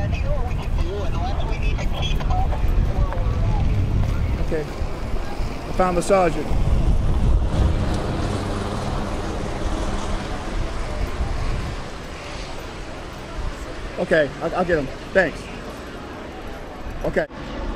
Okay. I found the sergeant. Okay, I'll get him. Thanks. Okay.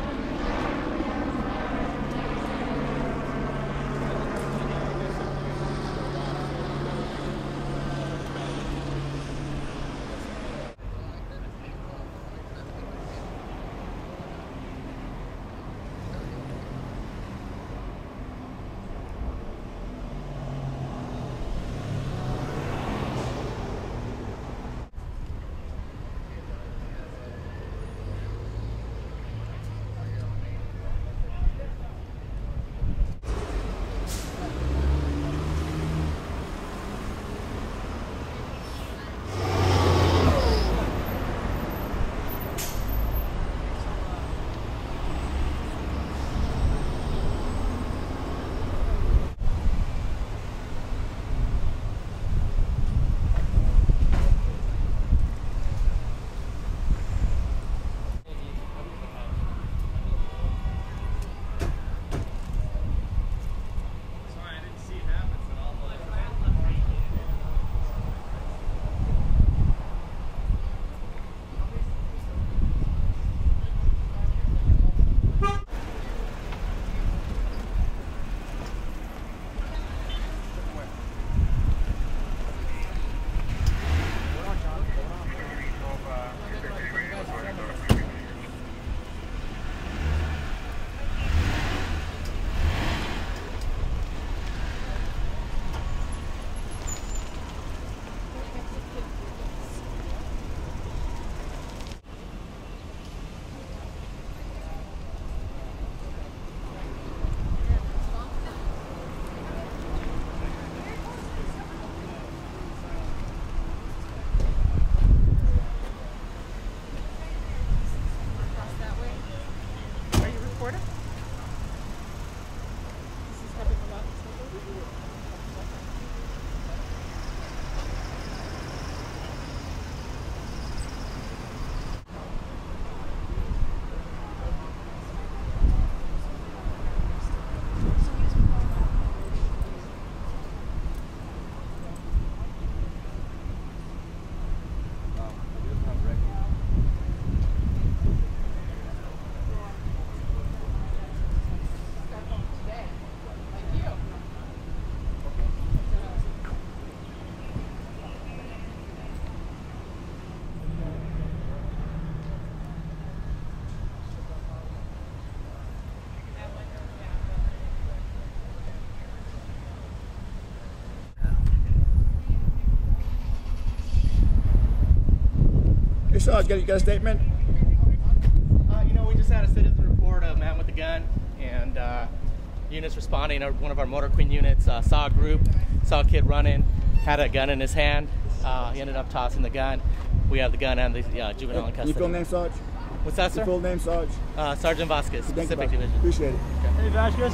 Hey, Sarge, you got a statement? You know, we just had a citizen report of a man with a gun, and units responding. One of our Motor Queen units saw a group, saw a kid running, had a gun in his hand. He ended up tossing the gun. We have the gun and the juvenile in custody. Your full name, Sarge? What's that, sir? Your full name, Sarge? Sergeant Vasquez, Pacific Division. Appreciate it. Okay. Hey, Vasquez.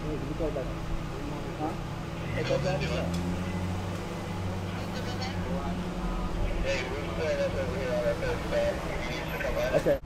Okay.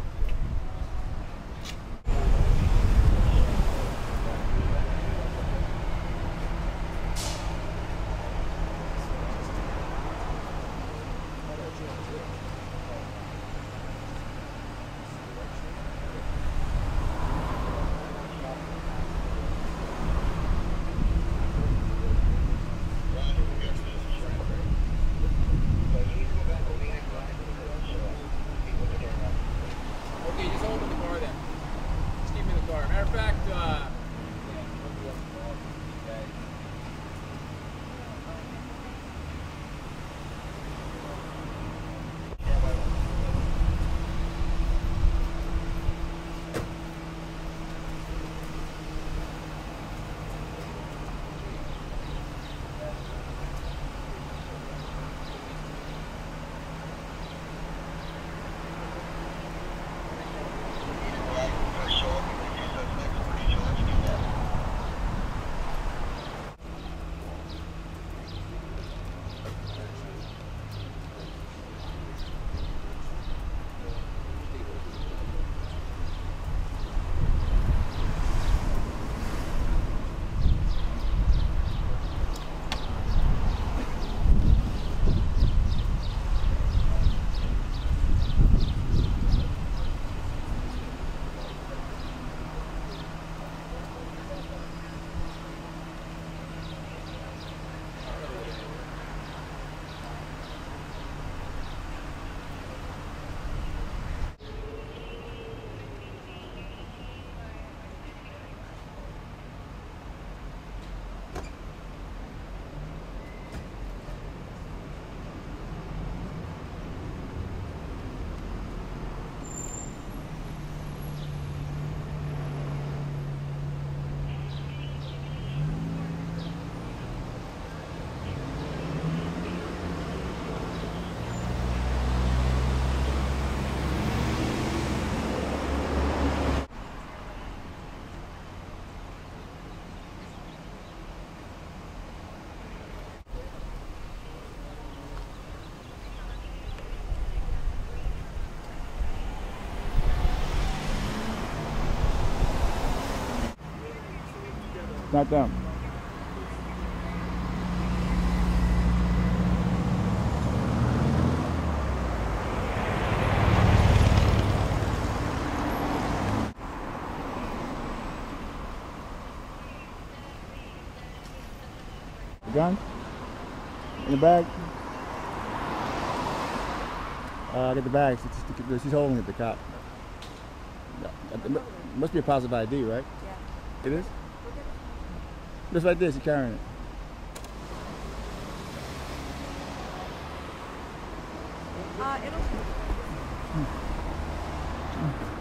Okay, just hold the car then. Just keep me in the car. Matter of fact, Not them. Gun? In the bag? Get the bag. She's holding it, the cop. It must be a positive ID, right? Yeah. It is? Just like this, you're carrying it. It'll...